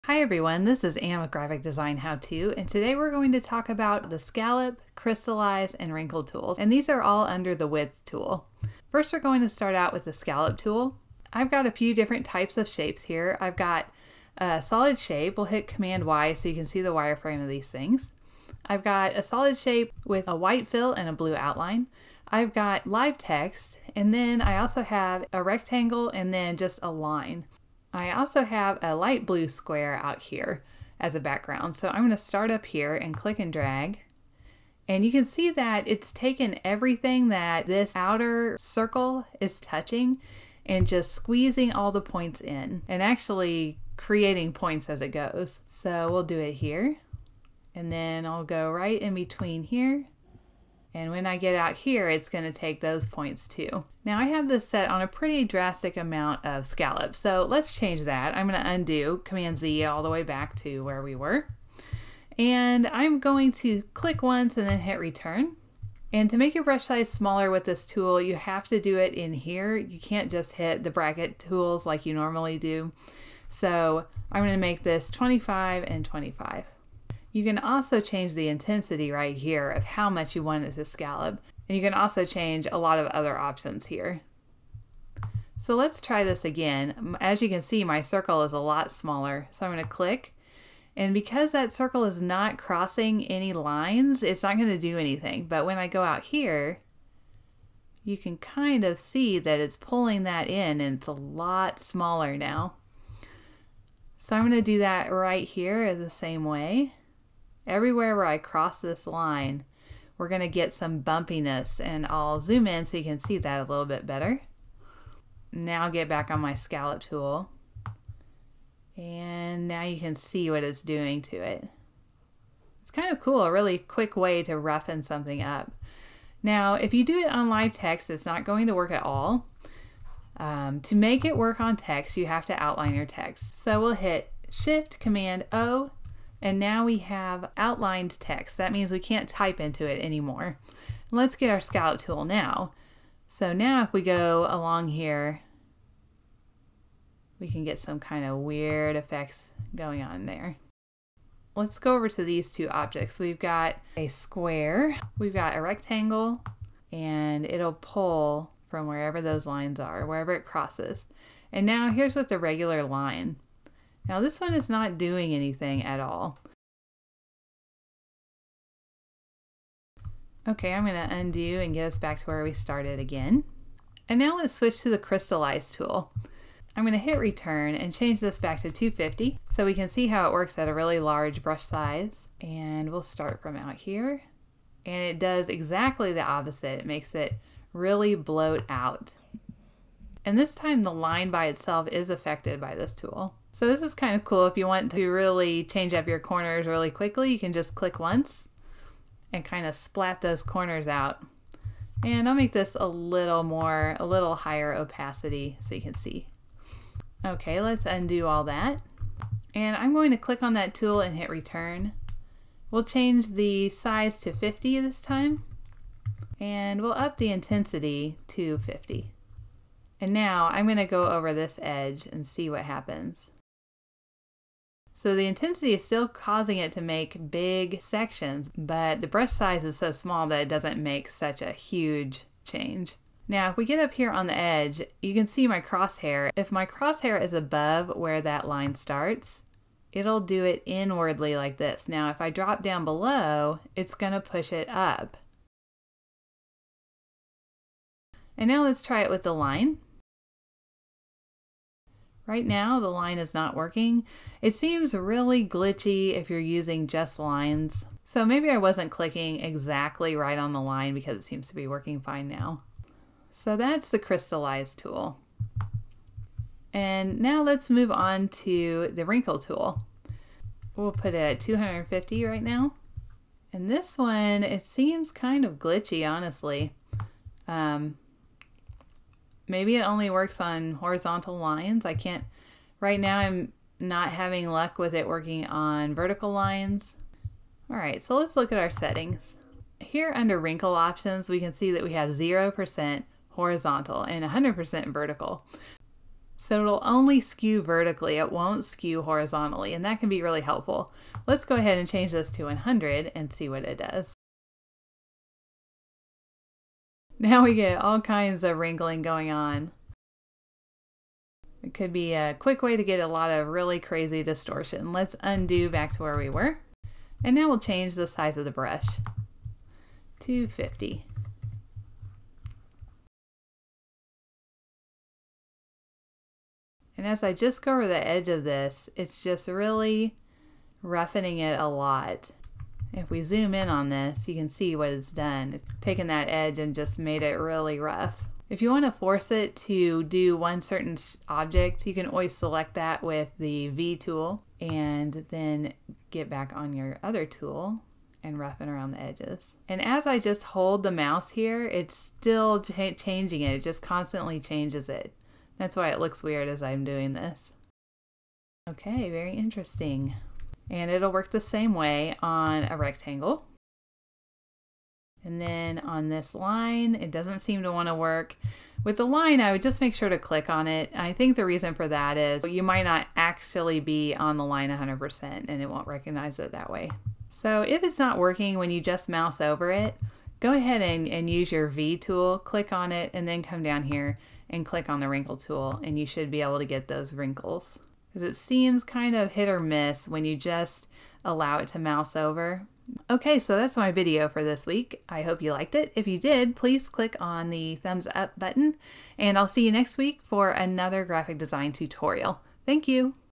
Hi everyone, this is Anne with Graphic Design How To, and today we're going to talk about the Scallop, Crystallize, and Wrinkle tools, and these are all under the Width tool. First we're going to start out with the Scallop tool. I've got a few different types of shapes here. I've got a solid shape. We'll hit Command Y so you can see the wireframe of these things. I've got a solid shape with a white fill and a blue outline. I've got live text, and then I also have a rectangle and then just a line. I also have a light blue square out here as a background. So I'm going to start up here and click and drag. And you can see that it's taken everything that this outer circle is touching and just squeezing all the points in and actually creating points as it goes. So we'll do it here. And then I'll go right in between here. And when I get out here, it's going to take those points too. Now I have this set on a pretty drastic amount of scallops, so let's change that. I'm going to undo, Command Z all the way back to where we were. And I'm going to click once and then hit return. And to make your brush size smaller with this tool, you have to do it in here. You can't just hit the bracket tools like you normally do. So I'm going to make this 25 and 25. You can also change the intensity right here of how much you want it to scallop. And you can also change a lot of other options here. So let's try this again. As you can see, my circle is a lot smaller. So I'm going to click. And because that circle is not crossing any lines, it's not going to do anything. But when I go out here, you can kind of see that it's pulling that in and it's a lot smaller now. So I'm going to do that right here the same way. Everywhere where I cross this line, we're going to get some bumpiness, and I'll zoom in so you can see that a little bit better. Now get back on my scallop tool, and now you can see what it's doing to it. It's kind of cool, a really quick way to roughen something up. Now, if you do it on live text, it's not going to work at all. To make it work on text, you have to outline your text. So we'll hit Shift Command O. And now we have outlined text. That means we can't type into it anymore. Let's get our scallop tool now. So now if we go along here, we can get some kind of weird effects going on there. Let's go over to these two objects. We've got a square, we've got a rectangle, and it'll pull from wherever those lines are, wherever it crosses. And now here's with the regular line. Now this one is not doing anything at all. Okay, I'm going to undo and get us back to where we started again. And now let's switch to the Crystallize tool. I'm going to hit return and change this back to 250 so we can see how it works at a really large brush size. And we'll start from out here. And it does exactly the opposite. It makes it really bloat out. And this time the line by itself is affected by this tool. So this is kind of cool. If you want to really change up your corners really quickly, you can just click once and kind of splat those corners out. And I'll make this a little higher opacity so you can see. Okay, let's undo all that. And I'm going to click on that tool and hit return. We'll change the size to 50 this time. And we'll up the intensity to 50. And now I'm going to go over this edge and see what happens. So the intensity is still causing it to make big sections, but the brush size is so small that it doesn't make such a huge change. Now if we get up here on the edge, you can see my crosshair. If my crosshair is above where that line starts, it'll do it inwardly like this. Now if I drop down below, it's going to push it up. And now let's try it with the line. Right now the line is not working. It seems really glitchy if you're using just lines. So maybe I wasn't clicking exactly right on the line because it seems to be working fine now. So that's the Crystallize tool. And now let's move on to the Wrinkle tool. We'll put it at 250 right now. And this one, it seems kind of glitchy, honestly. Maybe it only works on horizontal lines. Right now I'm not having luck with it working on vertical lines. All right, so let's look at our settings. Here under Wrinkle Options, we can see that we have 0% horizontal and 100% vertical. So it'll only skew vertically, it won't skew horizontally, and that can be really helpful. Let's go ahead and change this to 100 and see what it does. Now we get all kinds of wrinkling going on. It could be a quick way to get a lot of really crazy distortion. Let's undo back to where we were. And now we'll change the size of the brush to 50. And as I just go over the edge of this, it's just really roughening it a lot. If we zoom in on this, you can see what it's done. It's taken that edge and just made it really rough. If you want to force it to do one certain object, you can always select that with the V tool and then get back on your other tool and roughen around the edges. And as I just hold the mouse here, it's still changing it. It just constantly changes it. That's why it looks weird as I'm doing this. Okay, very interesting. And it'll work the same way on a rectangle. And then on this line, it doesn't seem to want to work. With the line, I would just make sure to click on it. I think the reason for that is you might not actually be on the line 100% and it won't recognize it that way. So if it's not working when you just mouse over it, go ahead and use your V tool, click on it, and then come down here and click on the Wrinkle tool, and you should be able to get those wrinkles. Because it seems kind of hit or miss when you just allow it to mouse over. Okay, so that's my video for this week. I hope you liked it. If you did, please click on the thumbs up button, and I'll see you next week for another graphic design tutorial. Thank you.